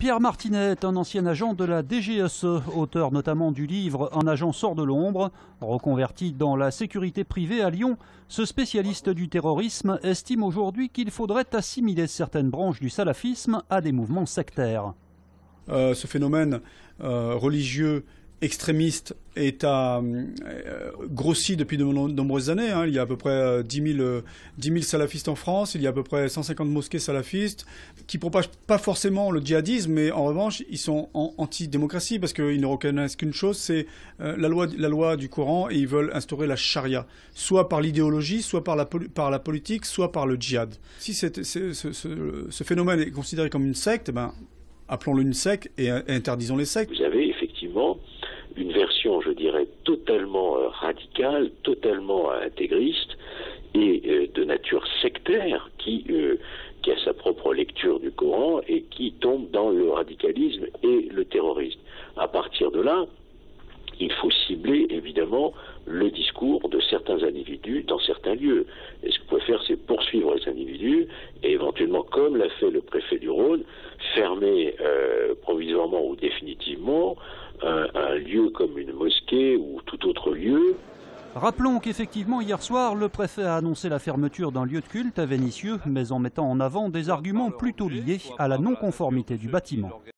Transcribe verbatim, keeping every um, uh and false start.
Pierre Martinet est un ancien agent de la D G S E, auteur notamment du livre « Un agent sort de l'ombre ». Reconverti dans la sécurité privée à Lyon, ce spécialiste du terrorisme estime aujourd'hui qu'il faudrait assimiler certaines branches du salafisme à des mouvements sectaires. Euh, ce phénomène euh, religieux extrémiste est à, euh, grossi depuis de nombreuses années. Hein. Il y a à peu près dix mille salafistes en France, il y a à peu près cent cinquante mosquées salafistes qui ne propagent pas forcément le djihadisme, mais en revanche, ils sont anti-démocratie parce qu'ils ne reconnaissent qu'une chose, c'est euh, la, loi, la loi du Coran, et ils veulent instaurer la charia, soit par l'idéologie, soit par la, par la politique, soit par le djihad. Si c'est, c'est, ce, ce, ce phénomène est considéré comme une secte, ben, appelons-le une secte et interdisons les sectes. Vous avez effectivement une version, je dirais, totalement euh, radicale, totalement euh, intégriste et euh, de nature sectaire qui, euh, qui a sa propre lecture du Coran et qui tombe dans le radicalisme et le terrorisme. À partir de là, il faut cibler évidemment le discours de certains individus dans certains lieux. Et ce que vous pouvez faire, c'est poursuivre les individus et éventuellement, comme l'a fait le préfet du Rhône, fermer euh, provisoirement ou définitivement un, un lieu comme une mosquée ou tout autre lieu. Rappelons qu'effectivement, hier soir, le préfet a annoncé la fermeture d'un lieu de culte à Vénissieux, mais en mettant en avant des arguments plutôt liés à la non-conformité du bâtiment.